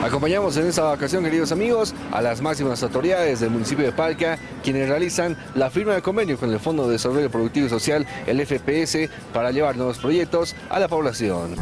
Acompañamos en esta ocasión, queridos amigos, a las máximas autoridades del municipio de Palca, quienes realizan la firma de convenio con el Fondo de Desarrollo Productivo y Social, el FPS, para llevar nuevos proyectos a la población.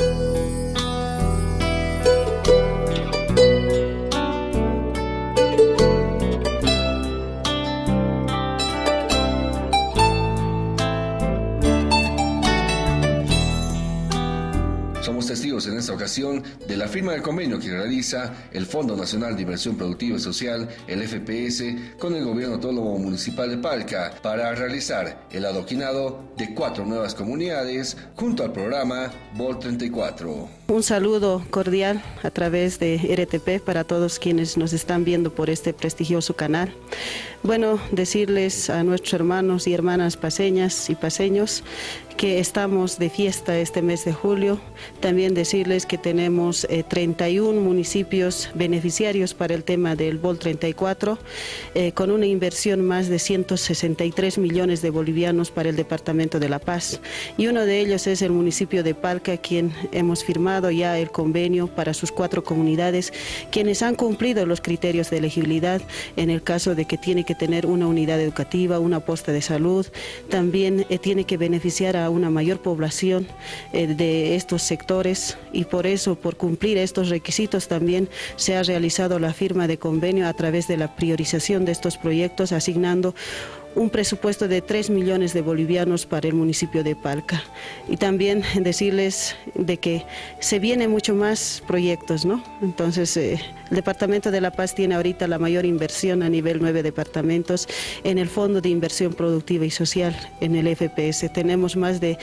Somos testigos en esta ocasión de la firma del convenio que realiza el Fondo Nacional de Inversión Productiva y Social, el FPS, con el Gobierno Autónomo Municipal de Palca para realizar el adoquinado de 4 nuevas comunidades junto al programa VOL 34. Un saludo cordial a través de RTP para todos quienes nos están viendo por este prestigioso canal. Bueno, decirles a nuestros hermanos y hermanas paceñas y paceños que estamos de fiesta este mes de julio. También decirles que tenemos 31 municipios beneficiarios para el tema del VOL 34, con una inversión más de 163 millones de bolivianos para el departamento de La Paz. Y uno de ellos es el municipio de Palca, quien hemos firmado ya el convenio para sus 4 comunidades, quienes han cumplido los criterios de elegibilidad en el caso de que tiene que tener una unidad educativa, una posta de salud, también tiene que beneficiar a una mayor población de estos sectores, y por eso, por cumplir estos requisitos, también se ha realizado la firma de convenio a través de la priorización de estos proyectos, asignando un presupuesto de 3 millones de bolivianos para el municipio de Palca. Y también decirles de que se vienen mucho más proyectos, ¿no? Entonces, el Departamento de La Paz tiene ahorita la mayor inversión a nivel 9 departamentos en el Fondo de Inversión Productiva y Social, en el FPS. Tenemos más de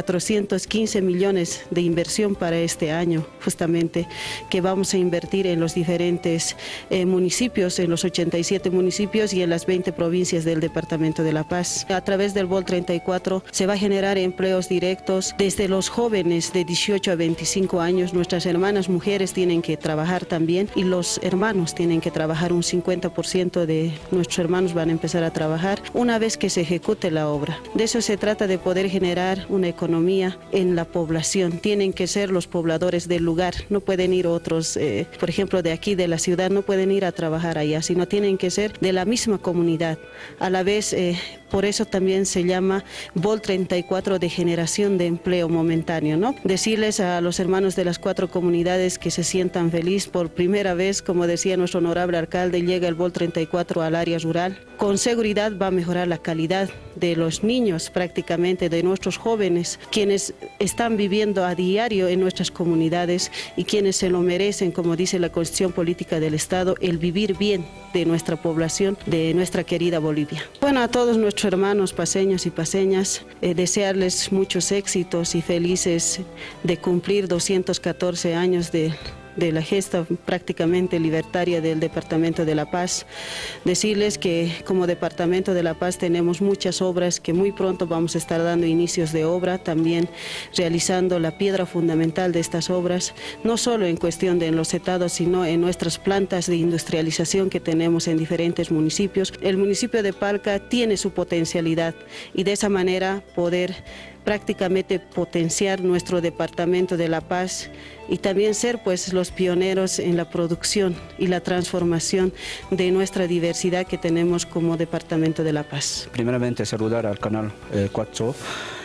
415 millones de inversión para este año, justamente, que vamos a invertir en los diferentes municipios, en los 87 municipios y en las 20 provincias del Departamento de La Paz. A través del VOL 34 se va a generar empleos directos desde los jóvenes de 18 a 25 años. Nuestras hermanas mujeres tienen que trabajar también, y los hermanos tienen que trabajar. Un 50% de nuestros hermanos van a empezar a trabajar una vez que se ejecute la obra. De eso se trata, de poder generar una economía en la población. Tienen que ser los pobladores del lugar, no pueden ir otros, por ejemplo, de aquí de la ciudad, no pueden ir a trabajar allá, sino tienen que ser de la misma comunidad. A la vez, por eso también se llama VOL 34, de generación de empleo momentáneo, ¿no? Decirles a los hermanos de las 4 comunidades que se sientan felices. Por primera vez, como decía nuestro honorable alcalde, llega el VOL 34 al área rural. Con seguridad va a mejorar la calidad de los niños, prácticamente de nuestros jóvenes, quienes están viviendo a diario en nuestras comunidades y quienes se lo merecen, como dice la Constitución Política del Estado, el vivir bien de nuestra población, de nuestra querida Bolivia. Bueno, a todos nuestros hermanos paceños y paceñas, desearles muchos éxitos y felices de cumplir 214 años de la gesta prácticamente libertaria del Departamento de La Paz. Decirles que como Departamento de La Paz tenemos muchas obras que muy pronto vamos a estar dando inicios de obra, también realizando la piedra fundamental de estas obras, no solo en cuestión de enlosetados, sino en nuestras plantas de industrialización que tenemos en diferentes municipios. El municipio de Palca tiene su potencialidad, y de esa manera poder prácticamente potenciar nuestro Departamento de La Paz y también ser pues los pioneros en la producción y la transformación de nuestra diversidad que tenemos como Departamento de La Paz. Primeramente saludar al canal 4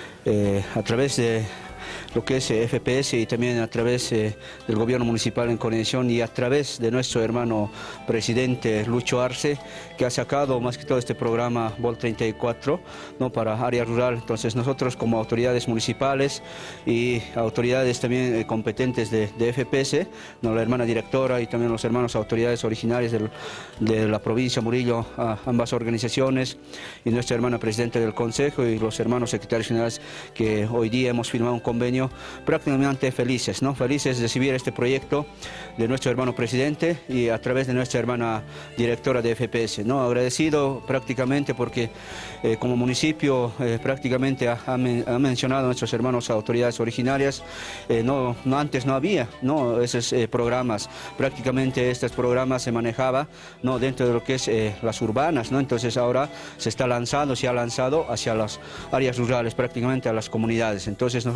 a través de lo que es FPS, y también a través del gobierno municipal en conexión, y a través de nuestro hermano presidente Lucho Arce, que ha sacado más que todo este programa VOL 34, ¿no?, para área rural. Entonces nosotros, como autoridades municipales y autoridades también competentes de FPS, ¿no?, la hermana directora y también los hermanos autoridades originarias de la provincia Murillo, ambas organizaciones, y nuestra hermana presidenta del consejo y los hermanos secretarios generales, que hoy día hemos firmado un convenio, prácticamente felices, ¿no? Felices de recibir este proyecto de nuestro hermano presidente y a través de nuestra hermana directora de FPS, ¿no? Agradecido prácticamente porque como municipio prácticamente ha mencionado a nuestros hermanos autoridades originarias, antes no había, ¿no?, esos programas. Prácticamente estos programas se manejaba, ¿no?, dentro de lo que es las urbanas, ¿no? Entonces ahora se ha lanzado hacia las áreas rurales, prácticamente a las comunidades. Entonces nosotros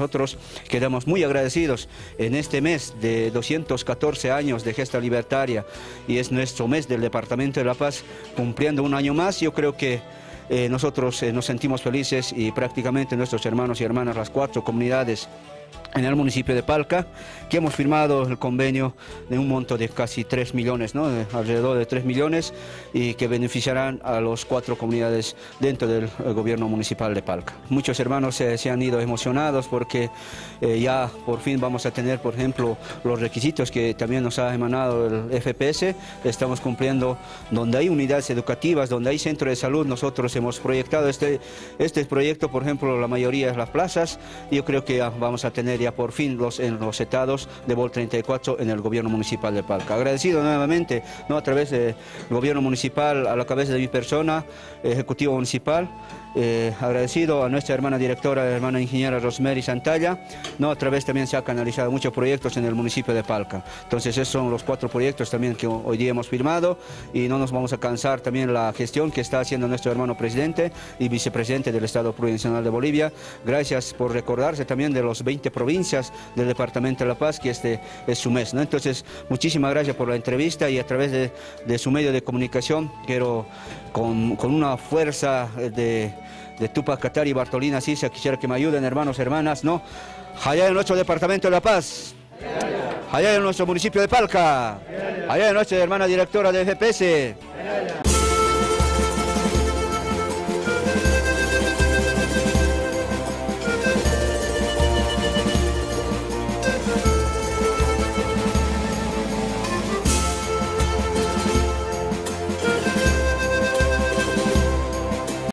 quedamos muy agradecidos en este mes de 214 años de gesta libertaria, y es nuestro mes del Departamento de La Paz, cumpliendo un año más. Yo creo que nosotros nos sentimos felices, y prácticamente nuestros hermanos y hermanas, las 4 comunidades en el municipio de Palca, que hemos firmado el convenio de un monto de casi 3 millones, ¿no? Alrededor de 3 millones, y que beneficiarán a las 4 comunidades dentro del gobierno municipal de Palca. Muchos hermanos se han ido emocionados porque ya por fin vamos a tener, por ejemplo, los requisitos que también nos ha emanado el FPS. Estamos cumpliendo donde hay unidades educativas, donde hay centro de salud. Nosotros hemos proyectado este proyecto, por ejemplo, la mayoría de las plazas. Yo creo que ya vamos a tener ya por fin los enrosetados de Vol 34 en el gobierno municipal de Palca. Agradecido nuevamente, ¿no?, a través del gobierno municipal, a la cabeza de mi persona, ejecutivo municipal. Agradecido a nuestra hermana directora, la hermana ingeniera Rosemary Santalla, ¿no? A través también se ha canalizado muchos proyectos en el municipio de Palca. Entonces esos son los 4 proyectos también que hoy día hemos firmado, y no nos vamos a cansar también la gestión que está haciendo nuestro hermano presidente y vicepresidente del Estado Plurinacional de Bolivia. Gracias por recordarse también de los 20 provincias del Departamento de La Paz, que este es su mes, ¿no? Entonces, muchísimas gracias por la entrevista, y a través de su medio de comunicación quiero con una fuerza de Tupac Katari y Bartolina Sisa, quisiera que me ayuden, hermanos, hermanas, ¿no? Allá en nuestro Departamento de La Paz, allá en nuestro municipio de Palca, allá en nuestra hermana directora de FPS.